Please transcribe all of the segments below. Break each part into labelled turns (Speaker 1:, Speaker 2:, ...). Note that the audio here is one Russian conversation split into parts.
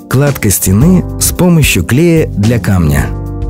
Speaker 1: Кладка стены с помощью клея для камня.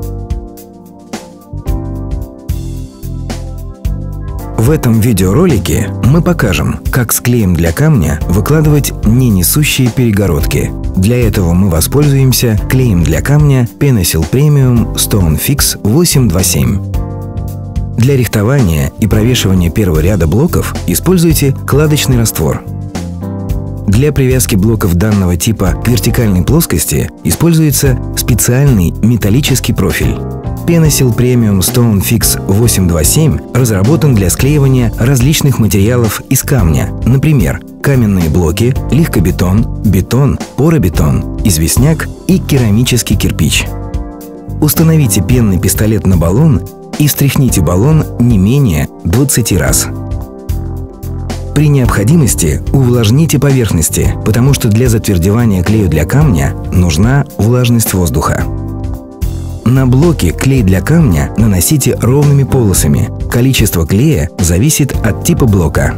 Speaker 1: В этом видеоролике мы покажем, как с клеем для камня выкладывать ненесущие перегородки. Для этого мы воспользуемся клеем для камня Penasil Premium Stone Fix 827. Для рихтования и провешивания первого ряда блоков используйте кладочный раствор. Для привязки блоков данного типа к вертикальной плоскости используется специальный металлический профиль. Penasil Premium Stone Fix 827 разработан для склеивания различных материалов из камня, например, каменные блоки, легкобетон, бетон, поробетон, известняк и керамический кирпич. Установите пенный пистолет на баллон и встряхните баллон не менее 20 раз. При необходимости увлажните поверхности, потому что для затвердевания клею для камня нужна влажность воздуха. На блоки клей для камня наносите ровными полосами. Количество клея зависит от типа блока.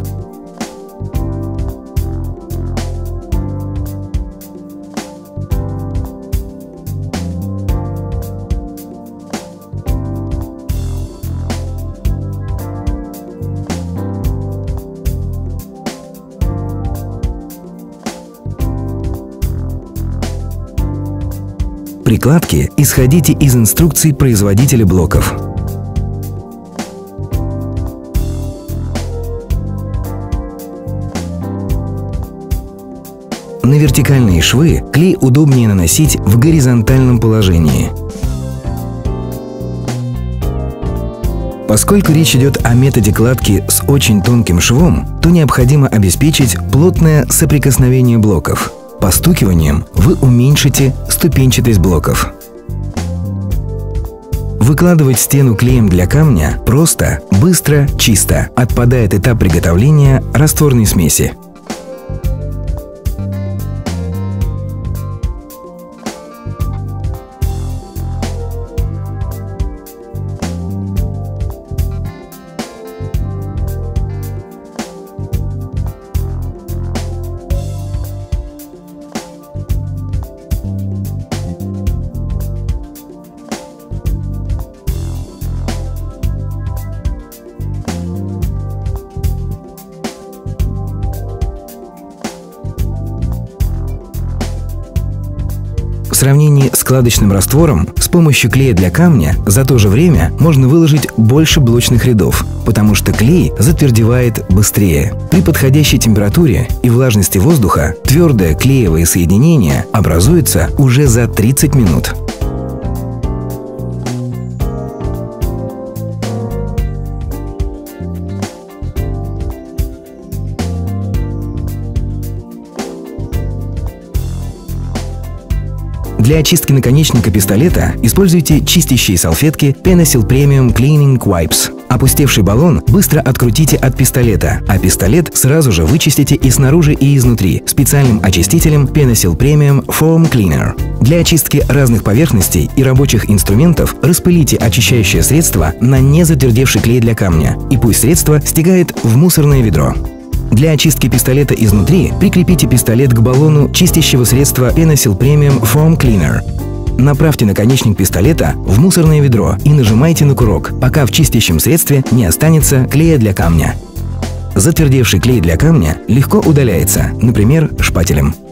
Speaker 1: При кладке исходите из инструкций производителя блоков. На вертикальные швы клей удобнее наносить в горизонтальном положении. Поскольку речь идет о методе кладки с очень тонким швом, то необходимо обеспечить плотное соприкосновение блоков. Постукиванием вы уменьшите ступенчатость блоков. Выкладывать стену клеем для камня просто, быстро, чисто. Отпадает этап приготовления растворной смеси. В сравнении с кладочным раствором, с помощью клея для камня за то же время можно выложить больше блочных рядов, потому что клей затвердевает быстрее. При подходящей температуре и влажности воздуха твердое клеевое соединение образуется уже за 30 минут. Для очистки наконечника пистолета используйте чистящие салфетки Penasil Premium Cleaning Wipes. Опустевший баллон быстро открутите от пистолета, а пистолет сразу же вычистите и снаружи, и изнутри специальным очистителем Penasil Premium Foam Cleaner. Для очистки разных поверхностей и рабочих инструментов распылите очищающее средство на незатвердевший клей для камня, и пусть средство стекает в мусорное ведро. Для очистки пистолета изнутри прикрепите пистолет к баллону чистящего средства Penasil Premium Foam Cleaner. Направьте наконечник пистолета в мусорное ведро и нажимайте на курок, пока в чистящем средстве не останется клея для камня. Затвердевший клей для камня легко удаляется, например, шпателем.